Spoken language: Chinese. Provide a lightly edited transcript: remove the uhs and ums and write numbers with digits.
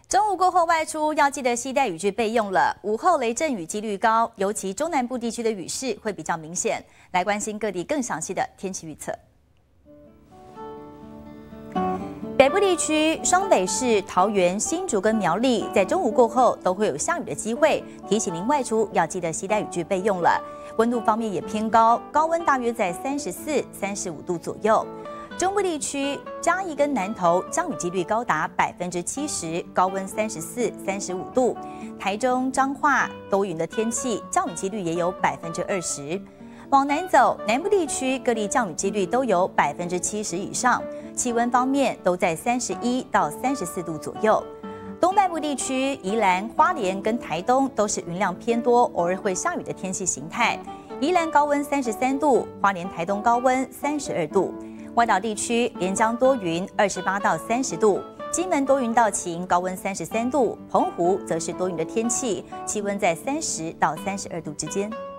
中午过后外出要记得携带雨具备用了。午后雷阵雨几率高，尤其中南部地区的雨势会比较明显。来关心各地更详细的天气预测。北部地区，双北市、桃园、新竹跟苗栗，在中午过后都会有下雨的机会，提醒您外出要记得携带雨具备用了。温度方面也偏高，高温大约在34、35度左右。中部地区，嘉义跟南投降雨几率高达70%，高温34、35度。台中、彰化多云的天气，降雨几率也有20%。往南走，南部地区各地降雨几率都有70%以上，气温方面都在31到34度左右。东半部地区，宜兰、花莲跟台东都是云量偏多，偶尔会下雨的天气形态。宜兰高温33度，花莲、台东高温32度。外岛地区，连江多云，28到30度；金门多云到晴，高温33度；澎湖则是多云的天气，气温在30到32度之间。